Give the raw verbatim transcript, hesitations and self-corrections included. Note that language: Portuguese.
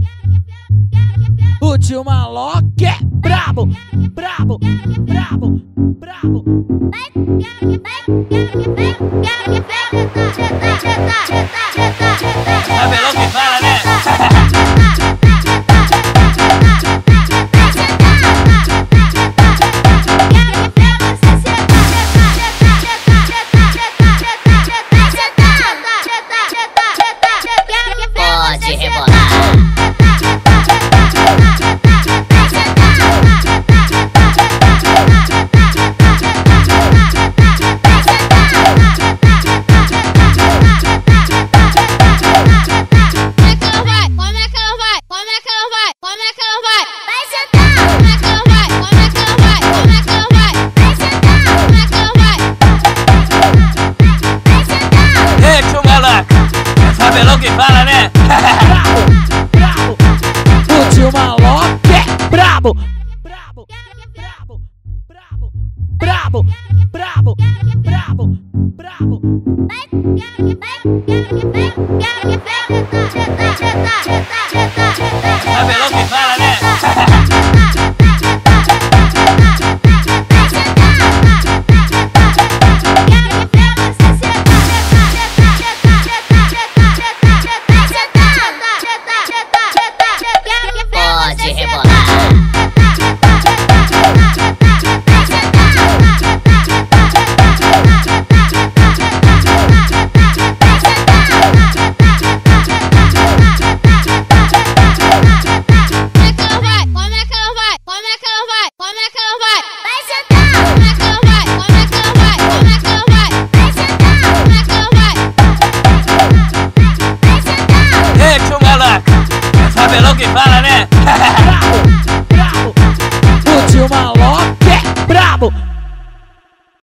O tio Maloca é brabo, brabo, brabo, brabo. Cabelão que fala, né? Pode rebolar. Cabelão que fala, né? Brabo, brabo. O tio Maloca é brabo, brabo, brabo, brabo, brabo, brabo, brabo, Cabelão que fala, né? Pode rebolar. Cabelão que fala, né? brabo.